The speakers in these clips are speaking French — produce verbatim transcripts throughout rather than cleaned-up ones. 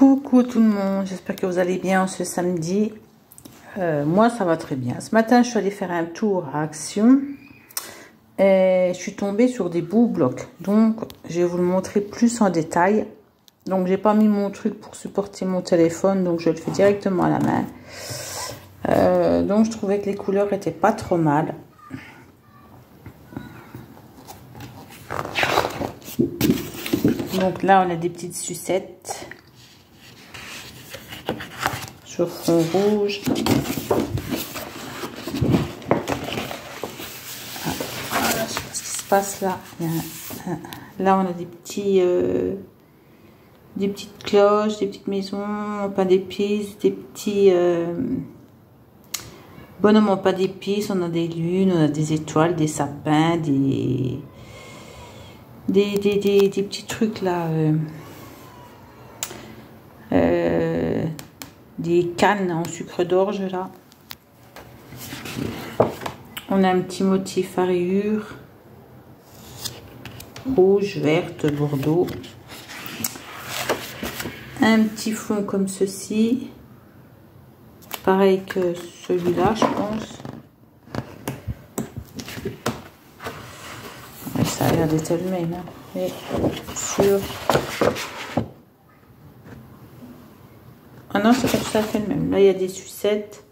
Coucou tout le monde, j'espère que vous allez bien ce samedi. Euh, moi ça va très bien. Ce matin je suis allée faire un tour à Action et je suis tombée sur des beaux blocs. Donc je vais vous le montrer plus en détail. Donc j'ai pas mis mon truc pour supporter mon téléphone, donc je le fais directement à la main. Euh, donc je trouvais que les couleurs étaient pas trop mal. Donc là on a des petites sucettes sur fond rouge. Ah, voilà, je sais pas ce qui se passe là. Là on a des petits euh, des petites cloches, des petites maisons en pain d'épices, des petits euh, bonhommes en pain d'épices. On a des lunes, on a des étoiles, des sapins, des des, des, des, des petits trucs là, euh, euh, des cannes en sucre d'orge là. On a un petit motif à rayures rouge, verte, bordeaux. Un petit fond comme ceci, pareil que celui-là je pense. Ouais, ça a l'air d'être le même, hein. Mais sur... Ah non, c'est pas tout à fait le même. Là il y a des sucettes.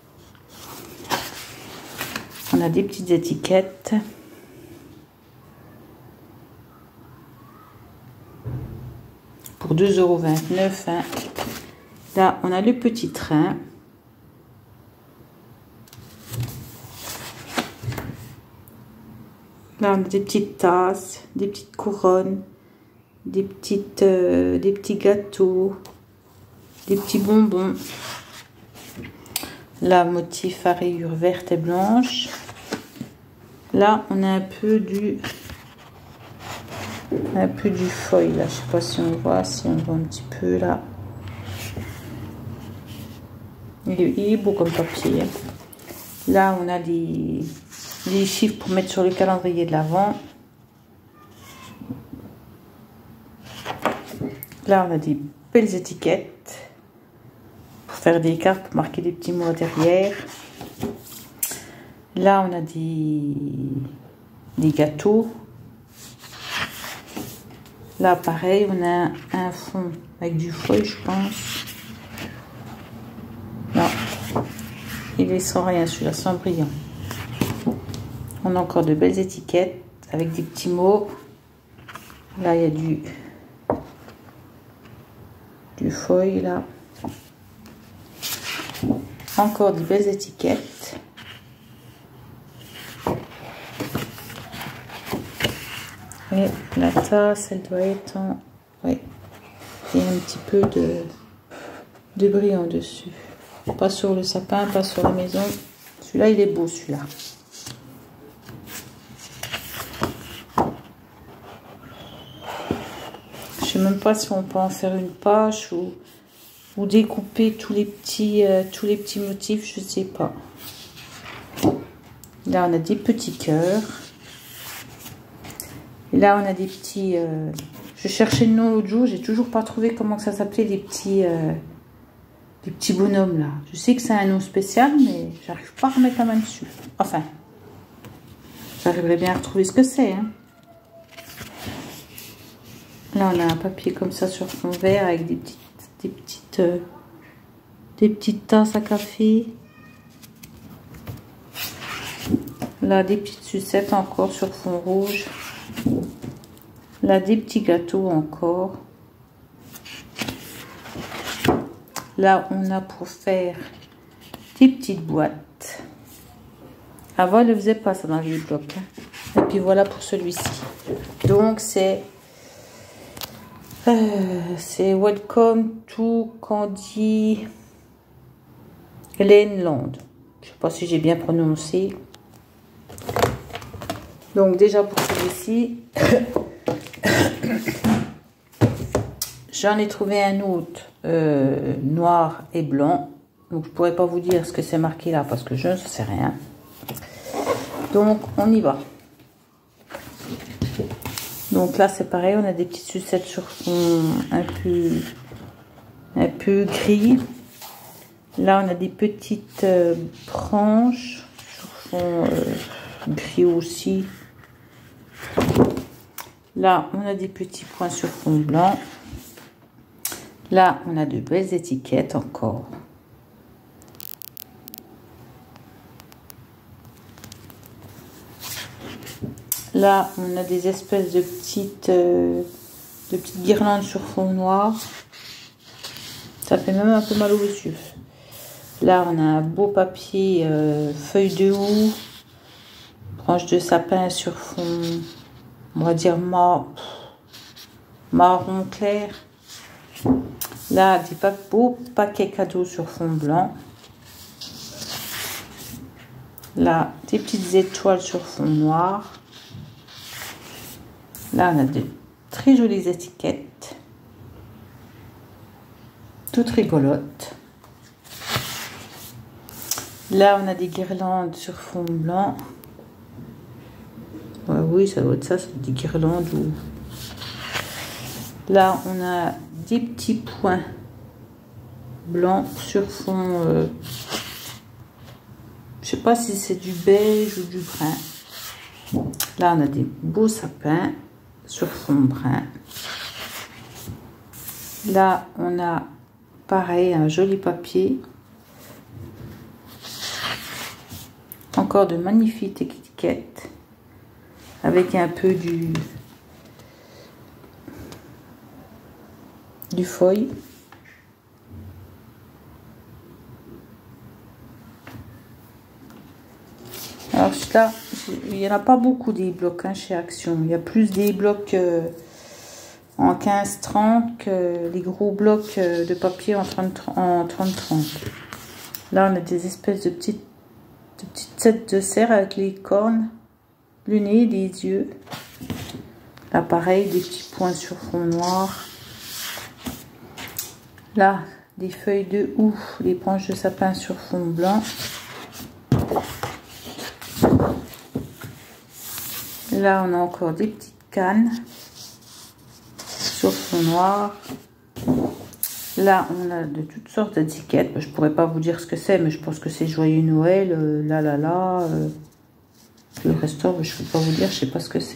On a des petites étiquettes. Pour deux euros vingt-neuf. Hein. Là, on a le petit train. Là, on a des petites tasses, des petites couronnes, des, petites, euh, des petits gâteaux, des petits bonbons. Là, motif à rayures vertes et blanches. Là, on a un peu du... un peu du foil là, je sais pas si on voit, si on voit un petit peu là. Il est, il est beau comme papier. Là on a les, les chiffres pour mettre sur le calendrier de l'Avent. Là on a des belles étiquettes pour faire des cartes, pour marquer des petits mots derrière. Là on a des, des gâteaux. Là, pareil, on a un fond avec du foil, je pense. Non, il est sans rien, celui-là, sans brillant. On a encore de belles étiquettes avec des petits mots. Là, il y a du, du foil, là. Encore de belles étiquettes. Et la tasse, elle doit être en... Oui, il y a un petit peu de, de brillant dessus. Pas sur le sapin, pas sur la maison. Celui-là, il est beau, celui-là. Je sais même pas si on peut en faire une page ou, ou découper tous les petits, euh, tous les petits motifs, je sais pas. Là, on a des petits cœurs. Et là, on a des petits... Euh, je cherchais le nom l'autre jour, j'ai toujours pas trouvé comment ça s'appelait, les petits... Euh, les petits bonhommes, là. Je sais que c'est un nom spécial, mais j'arrive pas à remettre la main dessus. Enfin, j'arriverai bien à retrouver ce que c'est. Hein. Là, on a un papier comme ça sur fond vert avec des petites... Des petites, euh, des petites tasses à café. Là, des petites sucettes encore sur fond rouge. Là, des petits gâteaux encore. Là, on a pour faire des petites boîtes. Avant, elle ne faisait pas ça dans les blocs. Hein. Et puis voilà pour celui-ci. Donc, c'est euh, c'est Welcome to Candy Land. Je ne sais pas si j'ai bien prononcé. Donc, déjà pour celui-ci... J'en ai trouvé un autre euh, noir et blanc. Donc je pourrais pas vous dire ce que c'est marqué là parce que je ne sais rien. Donc on y va. Donc là c'est pareil, on a des petites sucettes sur fond un peu un peu gris. Là, on a des petites euh, branches sur fond euh, gris aussi. Là, on a des petits points sur fond blanc. Là, on a de belles étiquettes encore. Là, on a des espèces de petites, euh, de petites guirlandes sur fond noir. Ça fait même un peu mal aux yeux. Là, on a un beau papier euh, feuille de houx, branche de sapin sur fond, on va dire mar marron clair. Là, des pa beaux paquets cadeaux sur fond blanc. Là, des petites étoiles sur fond noir. Là, on a de très jolies étiquettes, toutes rigolotes. Là, on a des guirlandes sur fond blanc. Ouais, oui, ça doit être ça, c'est des guirlandes. Ou... Là, on a des petits points blancs sur fond... Euh, je sais pas si c'est du beige ou du brun. Là, on a des beaux sapins sur fond brun. Là, on a pareil, un joli papier. Encore de magnifiques étiquettes avec un peu du du feuille. Alors là, il n'y en a pas beaucoup des blocs hein, chez Action. Il y a plus des blocs euh, en quinze trente que les gros blocs euh, de papier en trente trente. Là, on a des espèces de petites de petites têtes de cerf avec les cornes, le nez, les yeux. Là, pareil, des petits points sur fond noir. Là, des feuilles de houx, les branches de sapin sur fond blanc. Là, on a encore des petites cannes sur fond noir. Là, on a de toutes sortes d'étiquettes. Je pourrais pas vous dire ce que c'est, mais je pense que c'est Joyeux Noël, euh, là, là, là. Euh, le restant, je ne peux pas vous dire, je sais pas ce que c'est.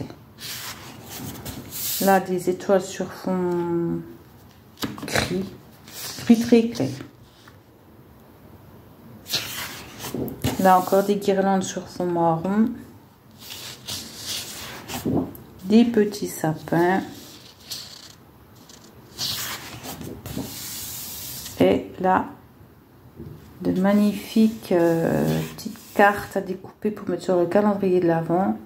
Là, des étoiles sur fond gris, gris très clair. Là, encore des guirlandes sur fond marron. Des petits sapins. Et là, de magnifiques euh, petites cartes à découper pour mettre sur le calendrier de l'Avent.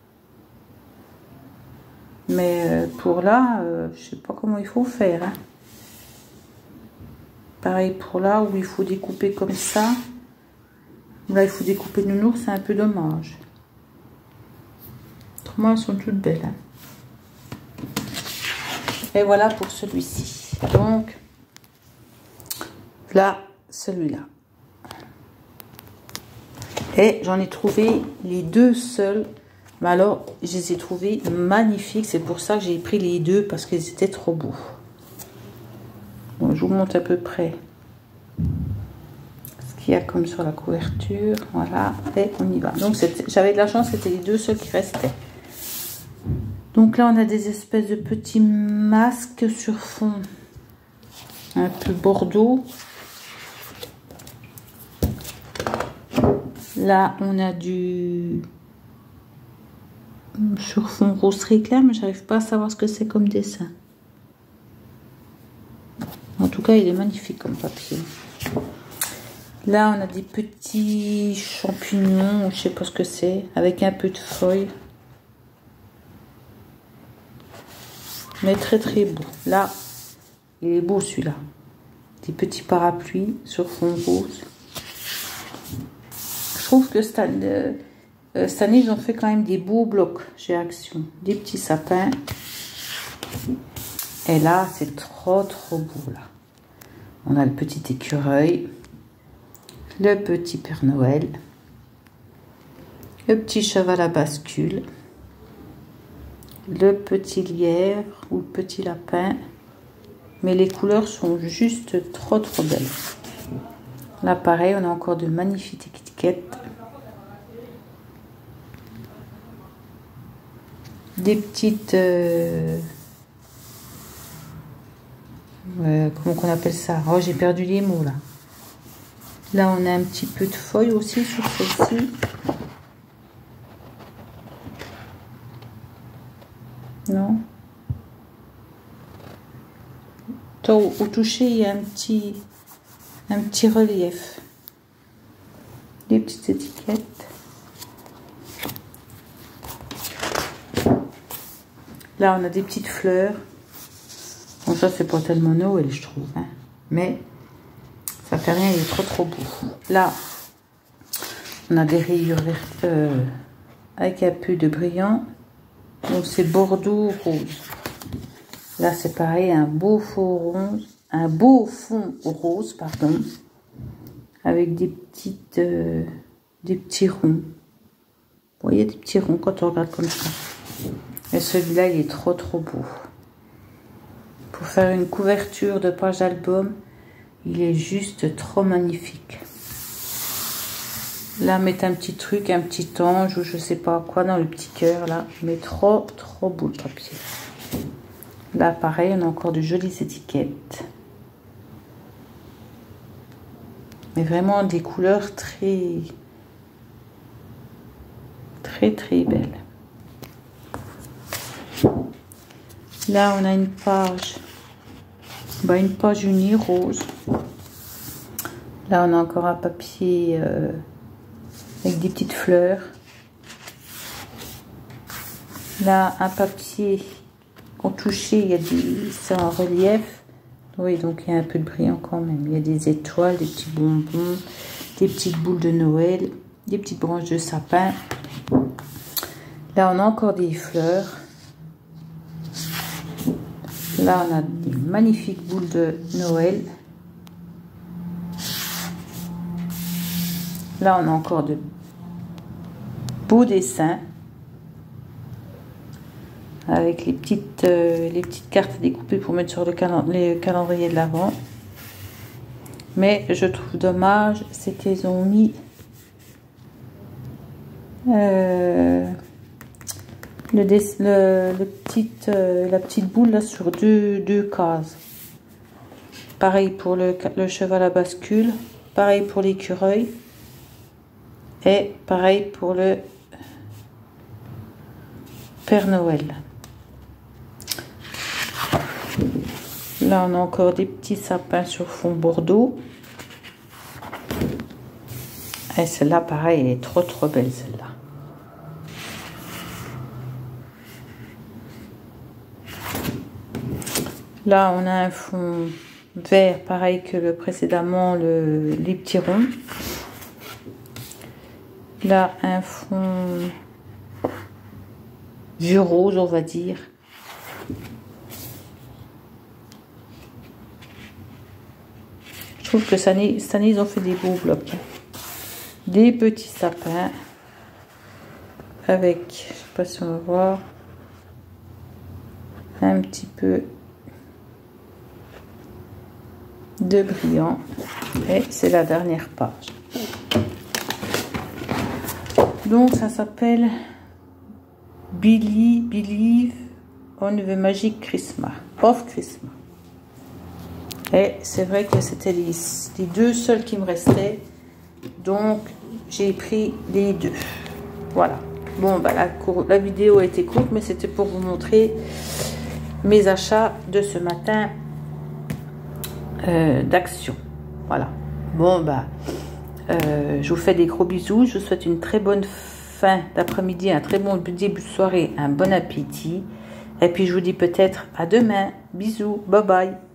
Mais euh, pour là, euh, je sais pas comment il faut faire. Hein. Pareil pour là, où il faut découper comme ça. Là, il faut découper nounours, c'est un peu dommage. Autrement, elles sont toutes belles. Hein. Et voilà pour celui-ci. Donc, là, celui-là. Et j'en ai trouvé les deux seuls. Mais alors, je les ai trouvés magnifiques. C'est pour ça que j'ai pris les deux, parce qu'ils étaient trop beaux. Bon, je vous montre à peu près ce qu'il y a comme sur la couverture. Voilà, et on y va. Donc, j'avais de la chance, c'était les deux seuls qui restaient. Donc là, on a des espèces de petits masques sur fond un peu bordeaux. Là, on a du sur fond rose très clair, mais j'arrive pas à savoir ce que c'est comme dessin. En tout cas, il est magnifique comme papier. Là, on a des petits champignons, je sais pas ce que c'est, avec un peu de feuilles. Mais très très beau. Là, il est beau celui-là. Des petits parapluies sur fond rose. Je trouve que cette année, euh, cette année, ils ont fait quand même des beaux blocs chez Action. Des petits sapins. Et là, c'est trop trop beau là. On a le petit écureuil. Le petit Père Noël. Le petit cheval à bascule. Le petit lièvre ou le petit lapin. Mais les couleurs sont juste trop trop belles. Là pareil, on a encore de magnifiques étiquettes. Des petites... Euh, euh, comment qu'on appelle ça? Oh, j'ai perdu les mots là. Là, on a un petit peu de feuilles aussi sur celle-ci. Non. Au, au toucher, il y a un petit, un petit relief. Des petites étiquettes. Là, on a des petites fleurs. Bon, ça, c'est pas tellement Noël, je trouve. Hein. Mais ça fait rien, il est trop trop beau. Là, on a des rayures vertes euh, avec un peu de brillant. Donc, c'est Bordeaux rose. Là, c'est pareil, un beau fond rose. Un beau fond rose, pardon. Avec des petites... Euh, des petits ronds. Vous voyez, des petits ronds quand on regarde comme ça. Et celui-là, il est trop trop beau. Pour faire une couverture de page album, il est juste trop magnifique. Là, mettre un petit truc, un petit ange ou je sais pas quoi dans le petit cœur là. Mais trop trop beau le papier. Là, pareil, on a encore de jolies étiquettes. Mais vraiment des couleurs très très très belles. Là, on a une page, bah, une page unie rose. Là, on a encore un papier euh, avec des petites fleurs. Là, un papier au toucher, il y a des, c'est en relief. Oui, donc il y a un peu de brillant quand même. Il y a des étoiles, des petits bonbons, des petites boules de Noël, des petites branches de sapin. Là, on a encore des fleurs. Là, on a des magnifiques boules de Noël. Là, on a encore de beaux dessins. Avec les petites, euh, les petites cartes découpées pour mettre sur le calen les calendriers de l'Avent. Mais je trouve dommage, c'est qu'ils ont mis... Euh, Le, le, le petit, euh, la petite boule là sur deux, deux cases. Pareil pour le, le cheval à bascule. Pareil pour l'écureuil. Et pareil pour le Père Noël. Là, on a encore des petits sapins sur fond bordeaux. Et celle-là, pareil, elle est trop trop belle celle-là. Là, on a un fond vert, pareil que le précédemment, le, les petits ronds. Là, un fond vieux rose, on va dire. Je trouve que cette année, cette année, ils ont fait des beaux blocs. Des petits sapins avec, je sais pas si on va voir, un petit peu de brillant. Et c'est la dernière page. Donc ça s'appelle Billy Believe on the Magic Christmas of Christmas. Et c'est vrai que c'était les, les deux seuls qui me restaient, donc j'ai pris les deux. Voilà. Bon, bah la, la vidéo a été courte, mais c'était pour vous montrer mes achats de ce matin euh, d'Action. Voilà. Bon, bah, euh, je vous fais des gros bisous. Je vous souhaite une très bonne fin d'après-midi, un très bon début de soirée, un bon appétit. Et puis, je vous dis peut-être à demain. Bisous. Bye bye.